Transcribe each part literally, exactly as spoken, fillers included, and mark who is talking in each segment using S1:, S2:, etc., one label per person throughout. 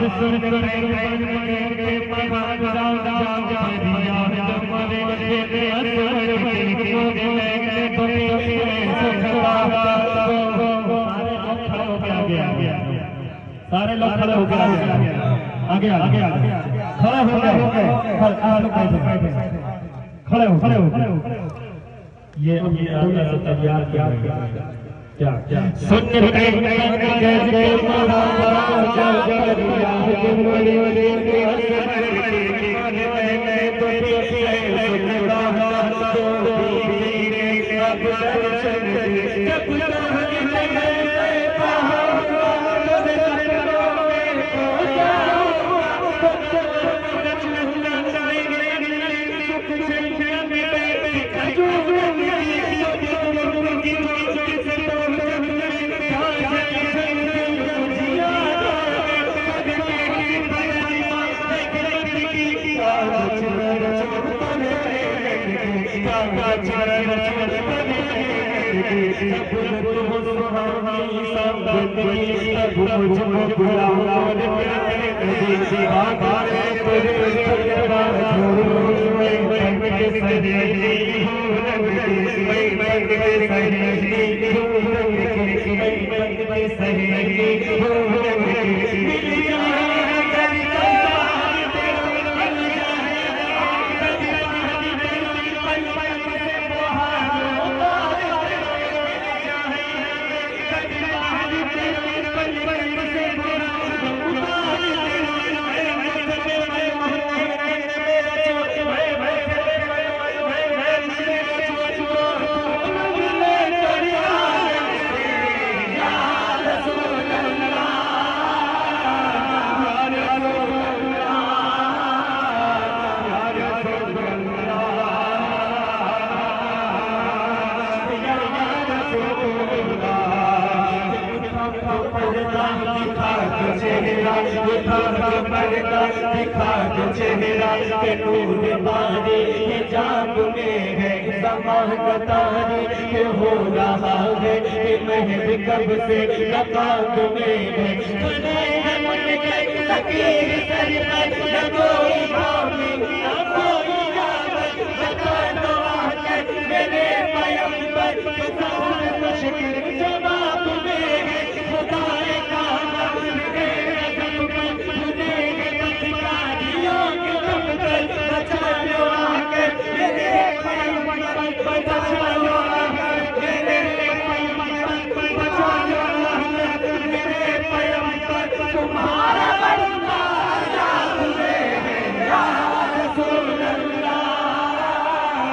S1: सुन सुन के पहाड़ जाओ जाओ जाओ मरे मरे असर बन के मैं बने सुखला सारे लोग खड़े हो गए आगे आगे आगे खड़े हो गए खड़े हो खड़े हो ये तैयार क्या क्या क्या सुन के दिखा के चेहरा के नूर बारी ये जाग में है समागतारी ये हो रहा है कि महब कब से लकात में है सुने हैं उनके तकीर सर पर न कोई भावी न कोई याद बता दो आकर मेरे पैगंबर किसान मुश्किल जवाब में है खुदाए का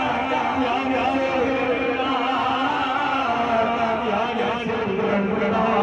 S2: Allah